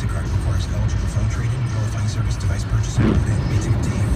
Basic card requires eligible phone trading, qualifying service, device purchase, including meeting of team.